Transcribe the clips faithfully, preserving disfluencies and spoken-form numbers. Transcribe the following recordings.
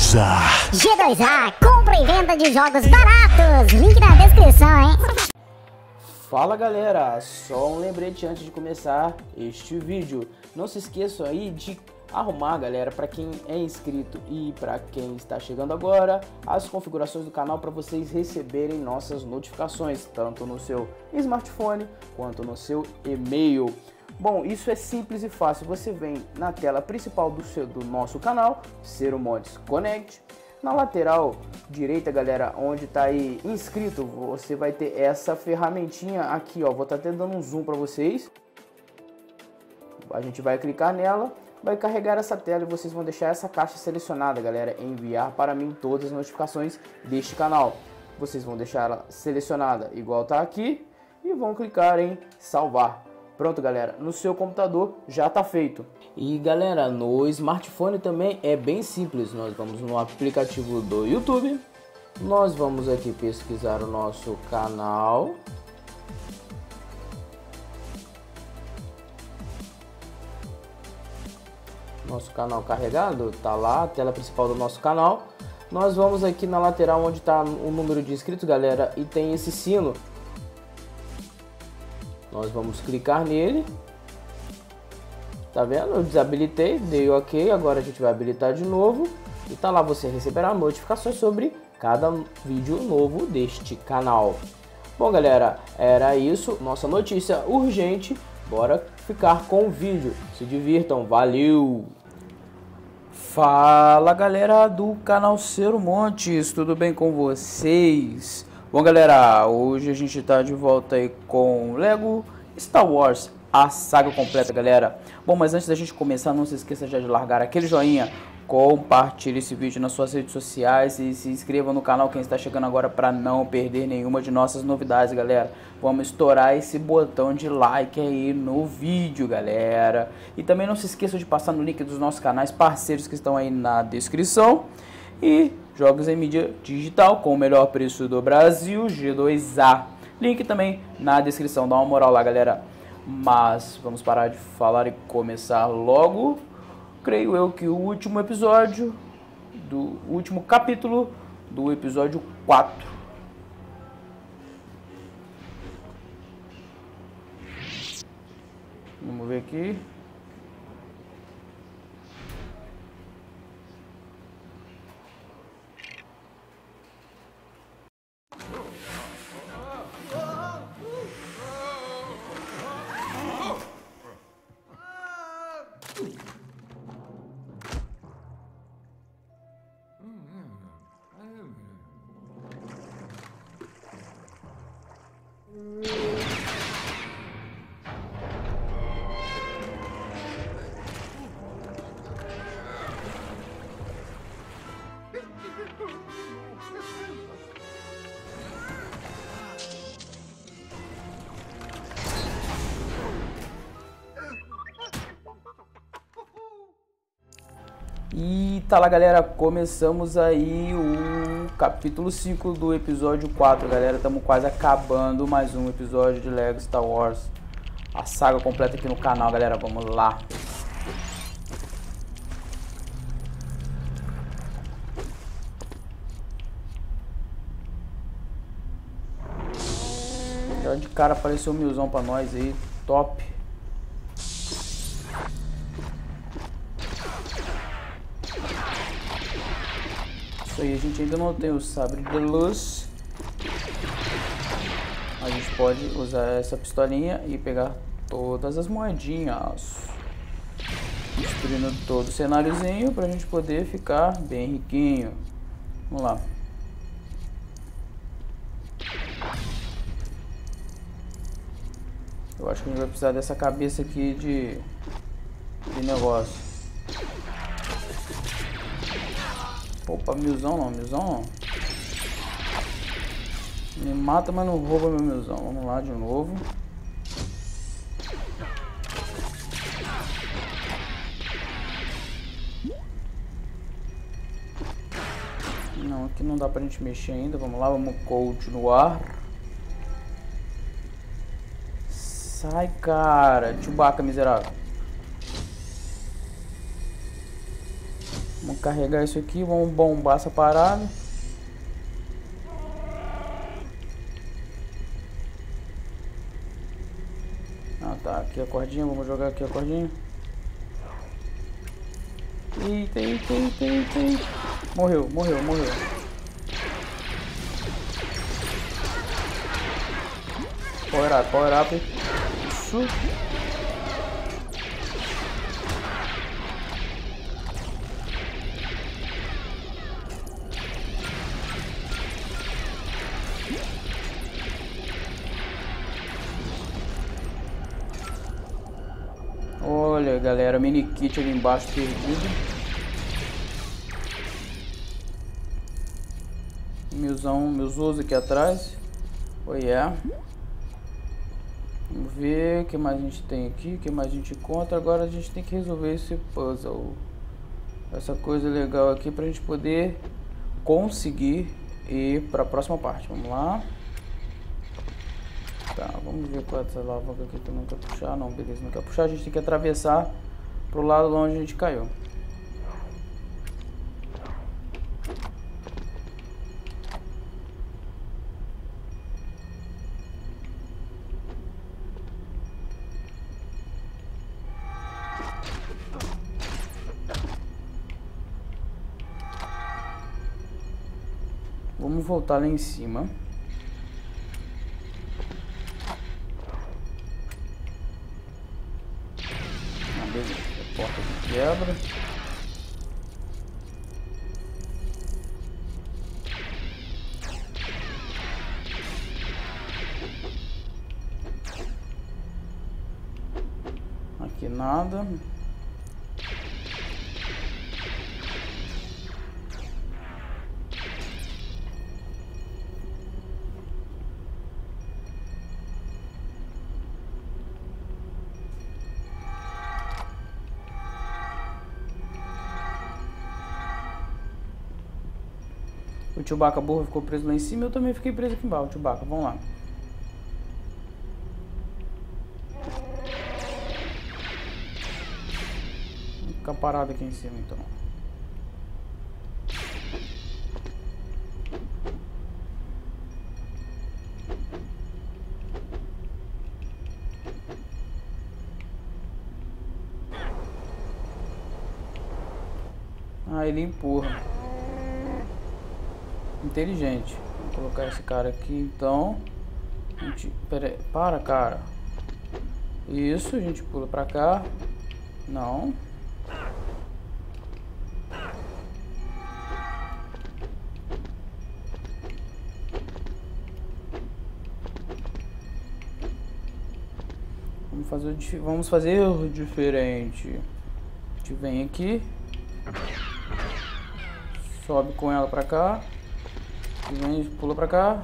dois A. G dois A, compra e venda de jogos baratos. Link na descrição, hein? Fala galera, só um lembrete antes de começar este vídeo. Não se esqueçam aí de arrumar, galera, para quem é inscrito e para quem está chegando agora, as configurações do canal para vocês receberem nossas notificações, tanto no seu smartphone quanto no seu e-mail. Bom, isso é simples e fácil. Você vem na tela principal do, seu, do nosso canal, Seromods Connect. Na lateral direita, galera, onde está aí inscrito, você vai ter essa ferramentinha aqui, ó. Vou estar até dando um zoom para vocês. A gente vai clicar nela, vai carregar essa tela e vocês vão deixar essa caixa selecionada, galera. Enviar para mim todas as notificações deste canal. Vocês vão deixar ela selecionada igual tá aqui e vão clicar em salvar. Pronto, galera, no seu computador já está feito. E galera, no smartphone também é bem simples. Nós vamos no aplicativo do YouTube, nós vamos aqui pesquisar o nosso canal. Nosso canal carregado, tá lá, a tela principal do nosso canal. Nós vamos aqui na lateral onde está o número de inscritos, galera, e tem esse sino. Nós vamos clicar nele. Tá vendo? Eu desabilitei, dei ok. Agora a gente vai habilitar de novo. E tá lá, você receberá notificações sobre cada vídeo novo deste canal. Bom, galera, era isso. Nossa notícia urgente. Bora ficar com o vídeo. Se divirtam. Valeu! Fala, galera do canal Seromontes. Tudo bem com vocês? Bom, galera, hoje a gente tá de volta aí com Lego Star Wars, a saga completa, galera. Bom, mas antes da gente começar, não se esqueça de largar aquele joinha, compartilhe esse vídeo nas suas redes sociais e se inscreva no canal quem está chegando agora para não perder nenhuma de nossas novidades, galera. Vamos estourar esse botão de like aí no vídeo, galera. E também não se esqueça de passar no link dos nossos canais parceiros que estão aí na descrição. E jogos em mídia digital com o melhor preço do Brasil, G dois A. Link também na descrição, dá uma moral lá, galera. Mas vamos parar de falar e começar logo. Creio eu que o último episódio, do último capítulo do episódio quatro. Vamos ver aqui. E tá lá, galera, começamos aí o capítulo cinco do episódio quatro, galera. Estamos quase acabando mais um episódio de Lego Star Wars, a saga completa aqui no canal, galera. Vamos lá. Já de cara apareceu um milzão pra nós aí, top. Isso aí, a gente ainda não tem o sabre de luz. A gente pode usar essa pistolinha e pegar todas as moedinhas, destruindo todo o cenáriozinho pra gente poder ficar bem riquinho. Vamos lá. Eu acho que a gente vai precisar dessa cabeça aqui de, de negócio. Opa, milzão não, milzão não. Me mata, mas não rouba meu milzão. Vamos lá de novo. Não, aqui não dá pra gente mexer ainda. Vamos lá, vamos continuar. Sai, cara. Chewbacca, miserável. Vamos Vamos carregar isso aqui, vamos bombar essa parada. Ah tá, aqui a cordinha, vamos jogar aqui a cordinha. Eita, eita, eita, eita. Morreu, morreu, morreu. Power up, power up. Isso. Olha, galera, mini kit ali embaixo perdido. Milzão, milzoso aqui atrás. Oh yeah. Vamos ver o que mais a gente tem aqui, o que mais a gente encontra. Agora a gente tem que resolver esse puzzle. Essa coisa legal aqui pra gente poder conseguir ir pra próxima parte. Vamos lá. Tá, vamos ver qual é essa alavanca aqui que eu não quero puxar. Não, beleza, não quer puxar. A gente tem que atravessar pro lado onde a gente caiu. Vamos voltar lá em cima. Ah, beleza. A porta aqui quebra. Aqui nada. O Chewbacca burro ficou preso lá em cima, eu também fiquei preso aqui embaixo. O Chewbacca, vamos lá. Vamos ficar parado aqui em cima então. Ah, ele empurra. Inteligente. Vou colocar esse cara aqui então. A gente, pera aí, para, cara. Isso, a gente pula pra cá. Não. Vamos fazer, vamos fazer diferente. A gente vem aqui. Sobe com ela pra cá. E vem, pula pra cá.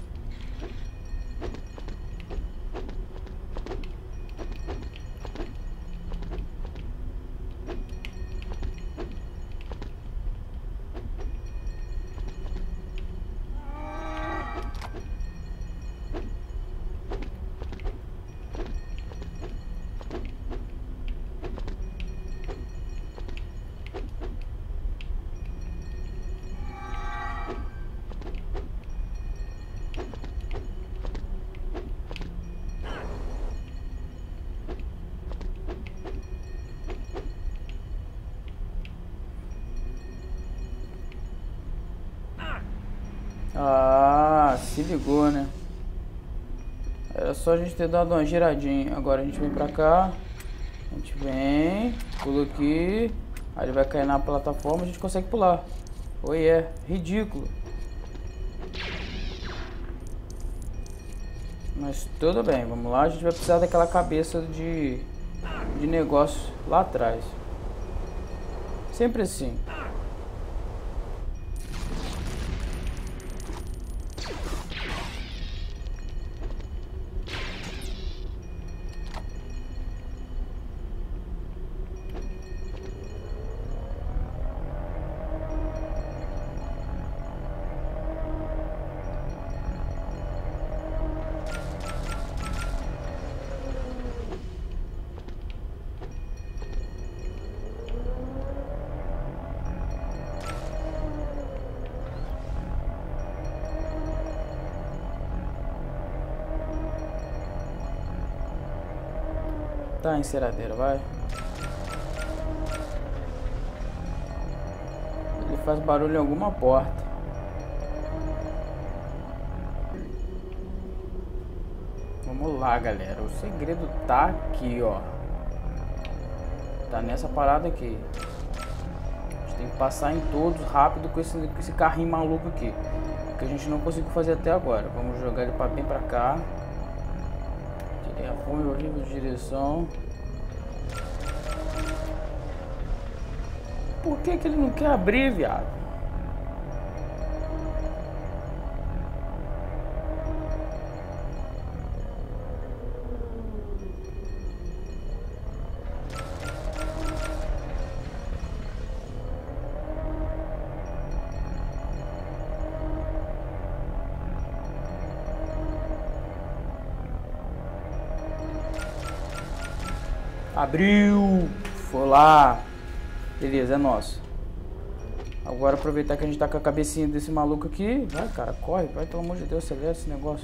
Ah, se ligou, né? Era só a gente ter dado uma giradinha. Agora a gente vem pra cá. A gente vem, pula aqui. Aí ele vai cair na plataforma e a gente consegue pular. Oi, é ridículo. Mas tudo bem, vamos lá. A gente vai precisar daquela cabeça de, de negócio lá atrás. Sempre assim. Tá, enceradeira, vai. Ele faz barulho em alguma porta. Vamos lá, galera. O segredo tá aqui, ó. Tá nessa parada aqui. A gente tem que passar em todos rápido com esse, com esse carrinho maluco aqui. Que a gente não conseguiu fazer até agora. Vamos jogar ele pra bem pra cá. Tirei a fome, horrível de direção. Por que que ele não quer abrir, viado? Abriu! Foi lá! Beleza, é nosso. Agora aproveitar que a gente tá com a cabecinha desse maluco aqui. Vai, cara, corre, vai, pelo amor de Deus, acelera esse negócio.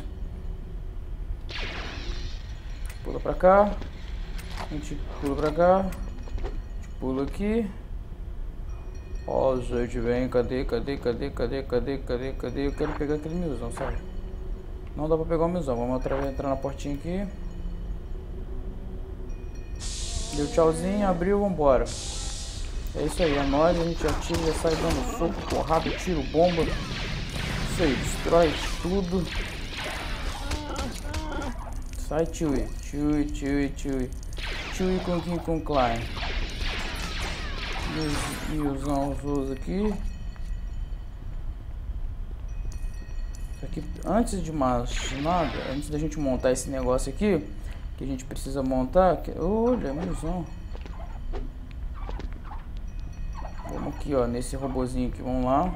Pula pra cá. A gente pula pra cá. A gente pula aqui. Ó, gente, vem, cadê, cadê, cadê, cadê, cadê, cadê, cadê? Eu quero pegar aquele milzão, sabe? Não dá pra pegar o milzão. Vamos outra vez entrar na portinha aqui. Deu tchauzinho, abriu, vambora. É isso aí, é nóis, a gente atira, já sai dando soco, porrada, tiro, bomba. Isso aí, destrói tudo. Sai, Chewie, Chewie, Chewie, Chewie. Chewie com King com Klein. Milzão os aqui. Isso aqui, antes de mais nada, antes da gente montar esse negócio aqui, que a gente precisa montar, que... olha, milzão. Vamos aqui, ó, nesse robozinho aqui, vamos lá.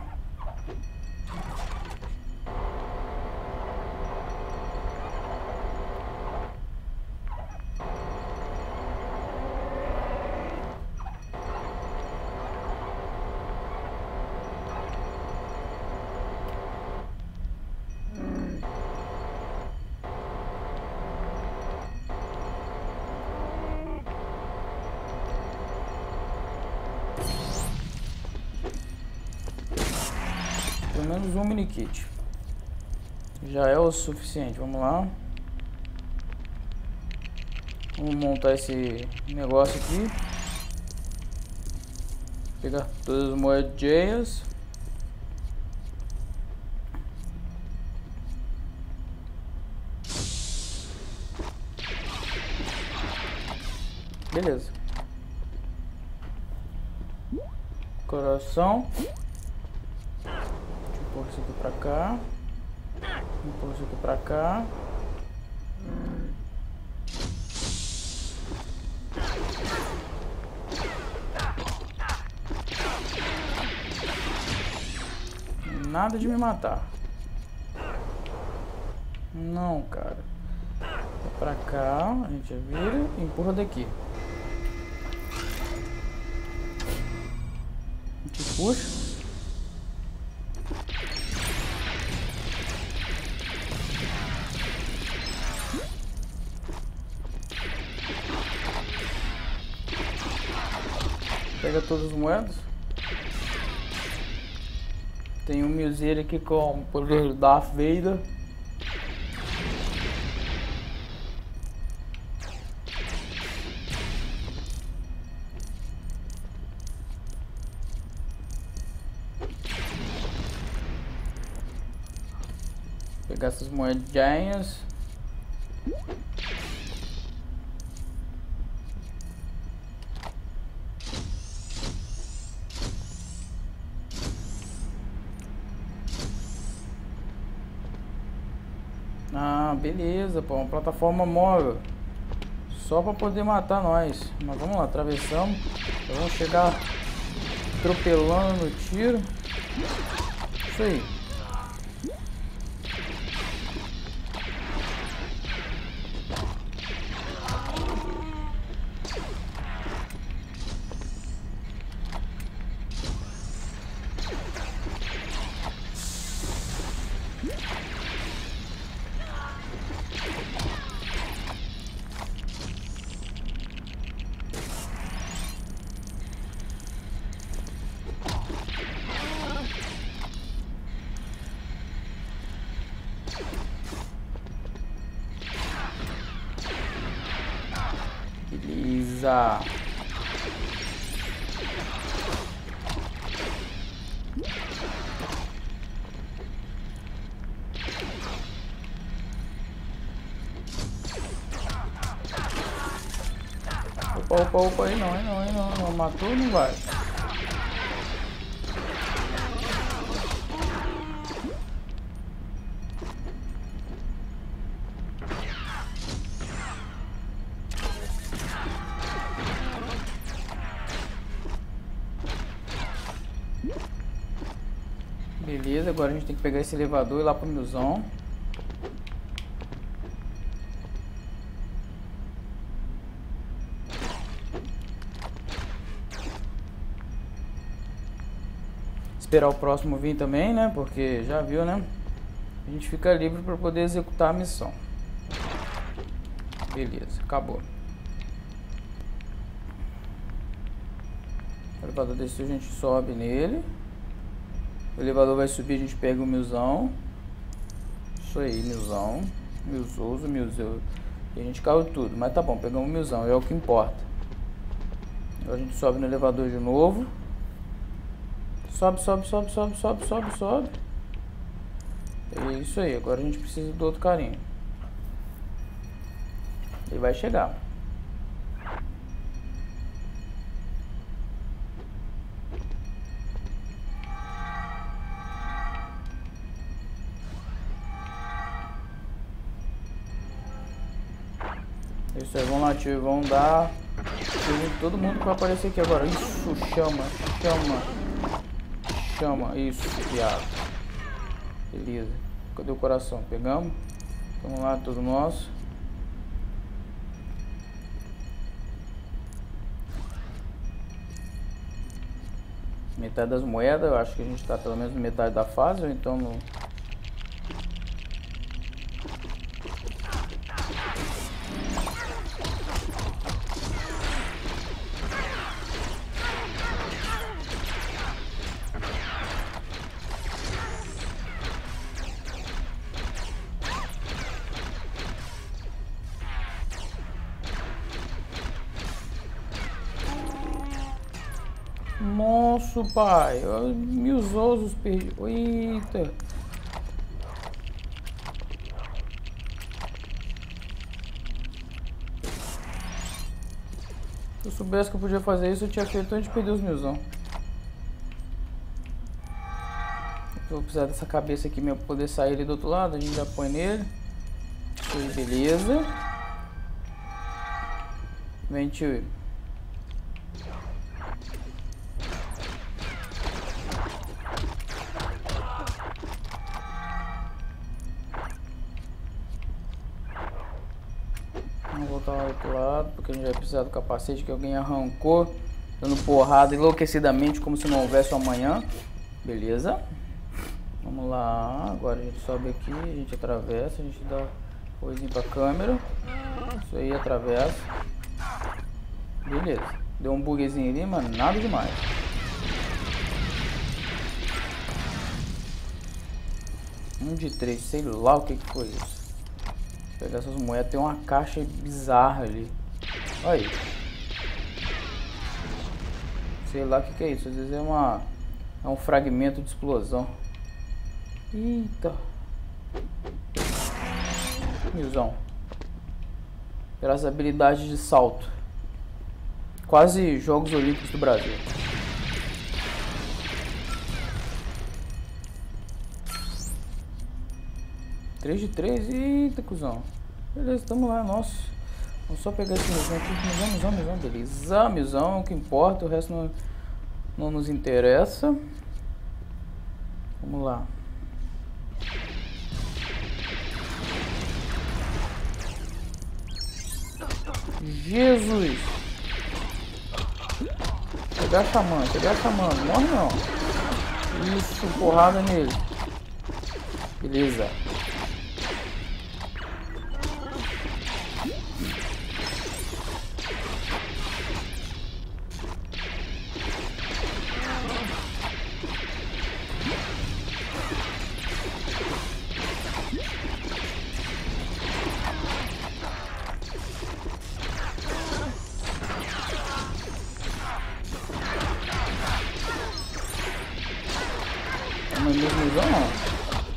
Pelo menos um mini kit já é o suficiente. Vamos lá, vamos montar esse negócio aqui, pegar todas as moedinhas. Beleza, coração. Vou pôr isso aqui pra cá. Vou pôr isso aqui pra cá. Nada de me matar. Não, cara. É pra cá, a gente vira e empurra daqui. A gente puxa. Pega todas as moedas. Tem um milzeiro aqui com o poder da Vader. Pegar essas moedinhas. Ah, beleza, pô, uma plataforma móvel. Só pra poder matar nós. Mas vamos lá, atravessamos. Vamos chegar atropelando no tiro. Isso aí. pegar... Opa, opa, opa, aí não, aí não, aí não, não, matou, não vai. Beleza, agora a gente tem que pegar esse elevador e ir lá pro milzão. Esperar o próximo vir também, né? Porque já viu, né? A gente fica livre para poder executar a missão. Beleza, acabou. O elevador desceu, a gente sobe nele. O elevador vai subir, a gente pega o milzão. Isso aí, milzão. Milzoso, milzoso. E a gente caiu tudo, mas tá bom, pegamos o milzão, é o que importa. Agora a gente sobe no elevador de novo. Sobe, sobe, sobe, sobe, sobe, sobe, sobe. É isso aí, agora a gente precisa do outro carinho. Ele vai chegar. Isso aí, vamos lá, tio, vamos dar. Todo mundo que vai aparecer aqui agora. Isso, chama, chama. Chama, isso, viado. Beleza. Cadê o coração? Pegamos. Vamos lá, tudo nosso. Metade das moedas, eu acho que a gente tá pelo menos metade da fase, ou então no... Nossa, pai, mil osos perdi. Eita. Se eu soubesse que eu podia fazer isso, eu tinha feito antes de perder os milzão. Eu vou precisar dessa cabeça aqui mesmo pra poder sair ali do outro lado. A gente já põe nele. Isso aí, beleza. Vem, tio. Vamos voltar lá do outro lado, porque a gente vai precisar do capacete que alguém arrancou, dando porrada enlouquecidamente, como se não houvesse um amanhã. Beleza. Vamos lá, agora a gente sobe aqui, a gente atravessa, a gente dá coisinha pra câmera. Isso aí, atravessa. Beleza. Deu um bugzinho ali, mas nada demais. Um de três, sei lá o que que foi isso. Vou pegar essas moedas, tem uma caixa bizarra ali. Olha aí. Sei lá o que que é isso, às vezes é uma... é um fragmento de explosão. Eita. Milzão. Pelas habilidades de salto. Quase Jogos Olímpicos do Brasil. três de três, eita, cuzão. Beleza, tamo lá, nossa. Vamos só pegar esse milzão aqui. Milzão, milzão, milzão, beleza. Milzão é o que importa, o resto não, não nos interessa. Vamos lá. Jesus! Pegar xamã, pegar xamã, não morre não. Isso, porrada nele. Beleza. milzão.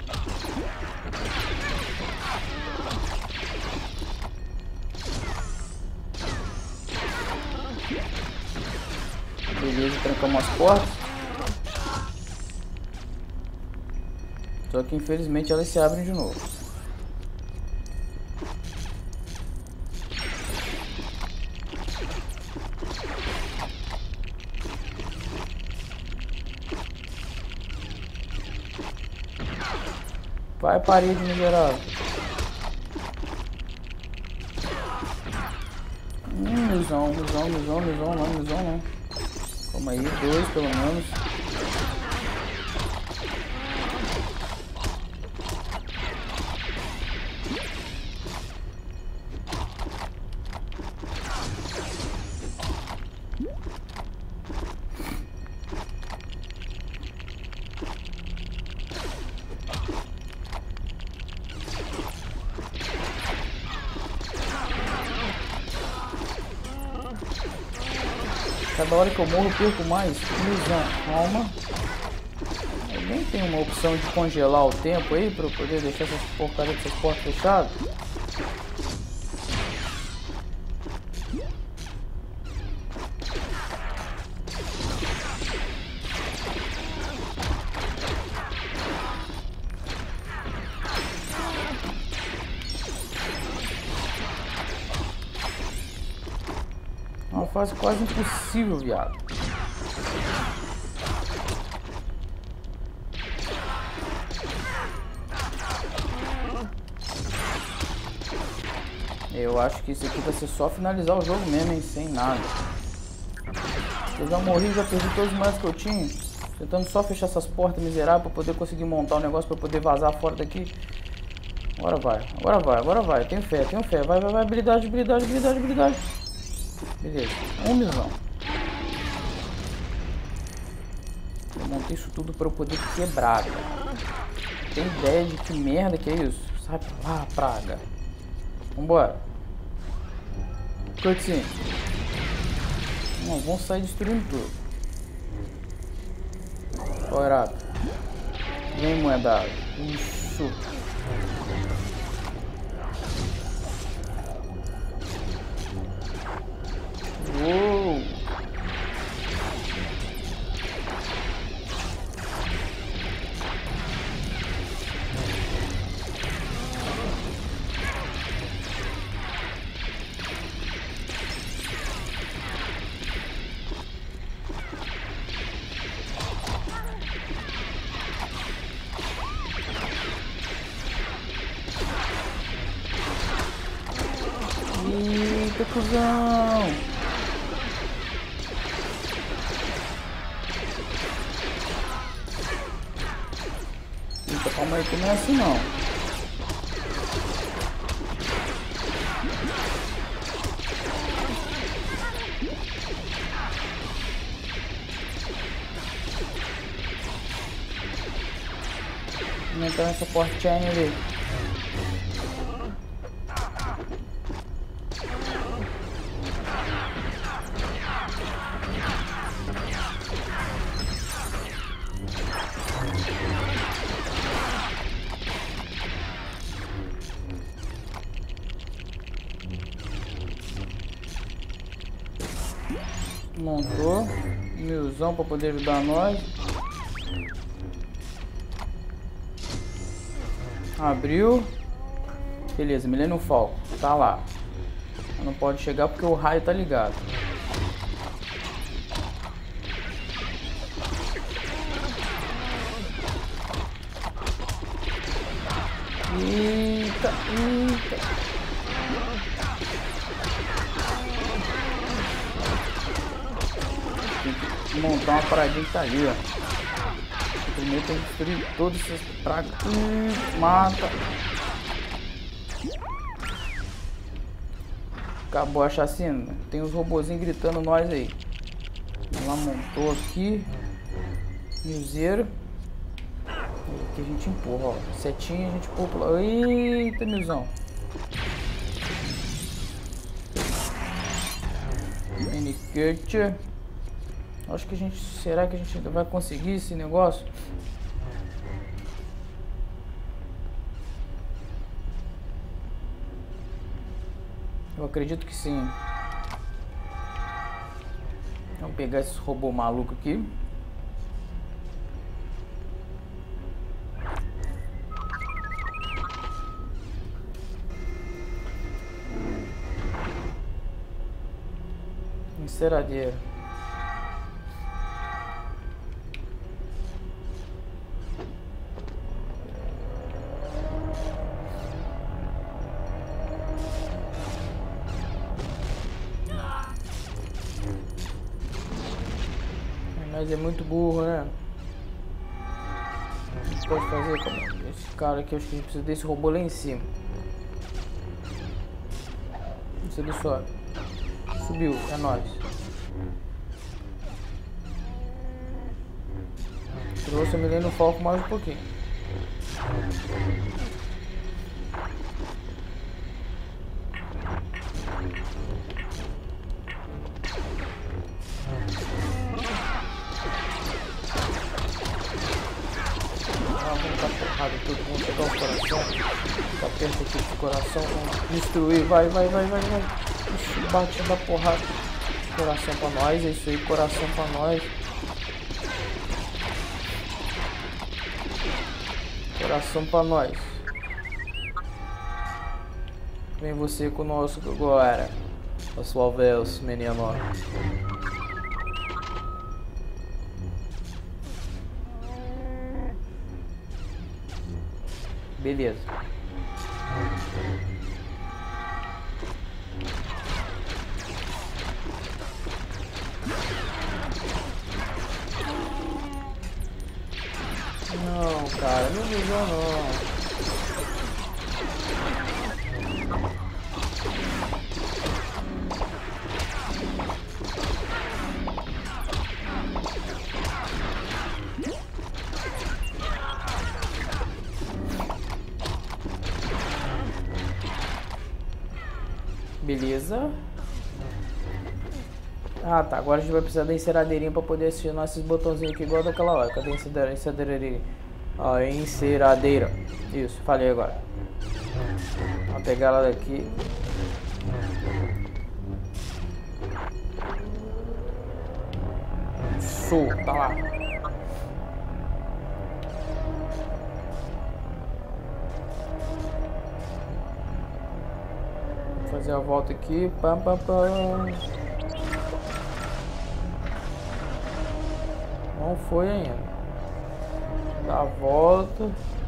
Beleza, trancamos as portas. Só que infelizmente elas se abrem de novo. Vai, parede, miserável. Hum, milzão, milzão, milzão, milzão, não, milzão não. Calma aí, dois pelo menos. Cada hora que eu morro eu perco mais. Milzão, calma. Eu nem tenho uma opção de congelar o tempo aí para eu poder deixar essas porcarias dessas portas fechadas. Uma fase quase impossível, viado. Eu acho que isso aqui vai ser só finalizar o jogo mesmo, hein? Sem nada. Eu já morri, já perdi todos os mais que eu tinha. Tentando só fechar essas portas miseráveis pra poder conseguir montar o negócio, pra poder vazar fora daqui. Agora vai, agora vai, agora vai. Tenho fé, tenho fé. Vai, vai, vai. Habilidade, habilidade, habilidade, habilidade. Beleza, um milzão. Eu montei isso tudo pra eu poder quebrar, cara. Tem ideia de que merda que é isso? Sabe lá, praga. Vambora. Cutscene. Não, vamos sair destruindo tudo. Power up. Vem, moeda. Isso. Uou. Eita, cuzão! Eita, calma aí que não é assim não. Vamos entrar nessa portinha ali. Montou. Milzão para poder ajudar nós. Abriu. Beleza, Millennium Falcon. Tá lá. Não pode chegar porque o raio tá ligado. Eita, eita. Montar uma paradinha que tá ali, ó. Primeiro tem que destruir todas essas pragas. Hum, mata. Acabou a chacina. Tem os robozinhos gritando nós aí. Ela montou aqui. Milzeiro. Aqui a gente empurra, ó. Setinha a gente empurra. Eita, milzão. Minicut. Acho que a gente... Será que a gente ainda vai conseguir esse negócio? Eu acredito que sim. Vamos pegar esse robô maluco aqui. Enceradeira. Mas é muito burro, né? A gente pode fazer como esse cara aqui. Acho que a gente precisa desse robô lá em cima. Isso ele sobe. Subiu, é nóis. Trouxe o Milênio Falco mais um pouquinho. Ah, vamos dar porrada em todo mundo, pegar o coração. Tá perto aqui do coração, vamos destruir. Vai, vai, vai, vai, vai. Ixi, bate, dá porrada. Coração pra nós, é isso aí, coração pra nós. Coração pra nós. Vem você conosco agora. A sua vez, menino. Beleza. Não, cara, não me dá não. Beleza. Ah, tá. Agora a gente vai precisar da enceradeirinha pra poder acionar esses botãozinhos aqui igual daquela hora. Cadê a enceradeirinha? Ó, enceradeira. Isso, falei agora. Vou pegar ela daqui. Isso, tá lá. Vou fazer a volta aqui. Pam, pam, pam. Não foi ainda. Dá a volta.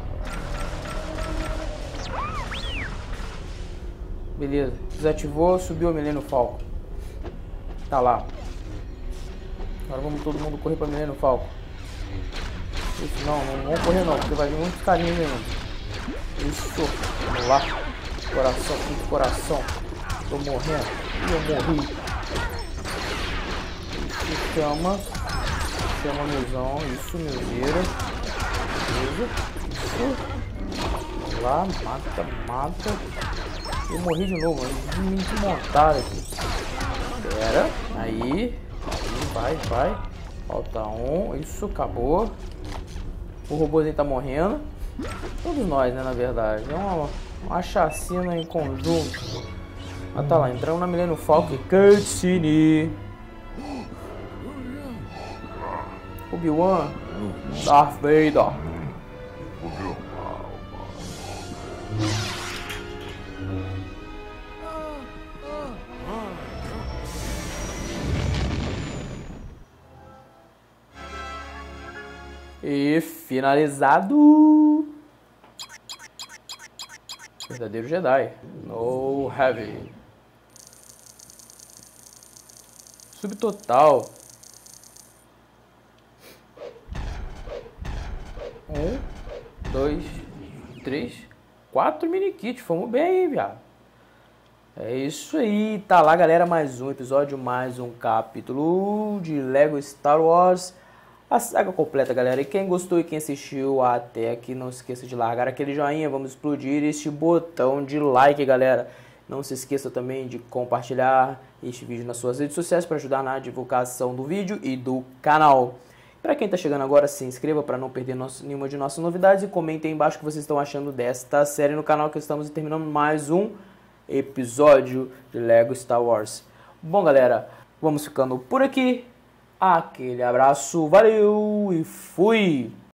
Beleza. Desativou, subiu o Milênio Falco. Tá lá. Agora vamos todo mundo correr pra Milênio Falco. Isso, não, não vamos correr não, porque vai vir muitos carinhos ainda. Isso. Vamos lá. Coração, muito coração. Tô morrendo. Eu morri. Isso, chama. Chama milzão. Isso, milzeira. Beleza. Isso. Vamos lá, mata, mata. Eu morri de novo, me desmontaram aqui. Espera. Aí. Aí, vai, vai. Falta um. Isso, acabou. O robôzinho tá morrendo. Todos nós, né, na verdade. É uma, uma chacina em conjunto. Ah, tá lá. Entramos na Milênio Falco. Cutscene. Obi-Wan. Darth Vader. E finalizado. Verdadeiro Jedi. No heavy. Subtotal. Um, dois, três, quatro mini kits. Fomos bem aí, viado. É isso aí. Tá lá, galera. Mais um episódio, mais um capítulo de Lego Star Wars. A saga completa, galera. E quem gostou e quem assistiu até aqui, não se esqueça de largar aquele joinha. Vamos explodir este botão de like, galera. Não se esqueça também de compartilhar este vídeo nas suas redes sociais para ajudar na divulgação do vídeo e do canal. Para quem está chegando agora, se inscreva para não perder nosso, nenhuma de nossas novidades. E comentem aí embaixo o que vocês estão achando desta série no canal, que estamos terminando mais um episódio de Lego Star Wars. Bom, galera, vamos ficando por aqui. Aquele abraço, valeu e fui!